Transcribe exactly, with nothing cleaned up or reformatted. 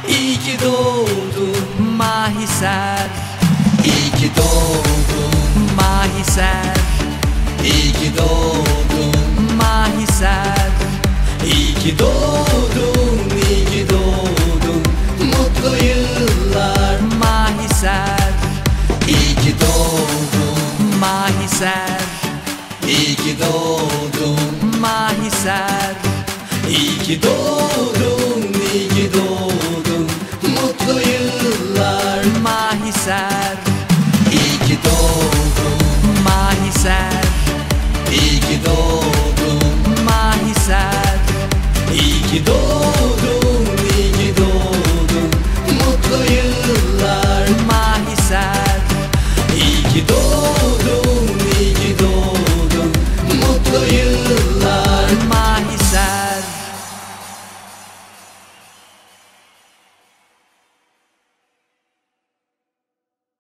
İyi ki doğdun Mahiser. İyi ki doğdun Mahiser. İyi ki doğdun Mahiser. İyi ki doğdun, iyi ki doğdun. Mutlu yıllar Mahiser. İyi ki doğdun Mahiser. İyi ki doğdun Mahiser. İyi ki doğdun, iyi ki doğdun. Mutlu yıllar Mahiser. İyi ki doğdun Mahiser. İyi ki doğdun Mahiser. İyi ki doğdun.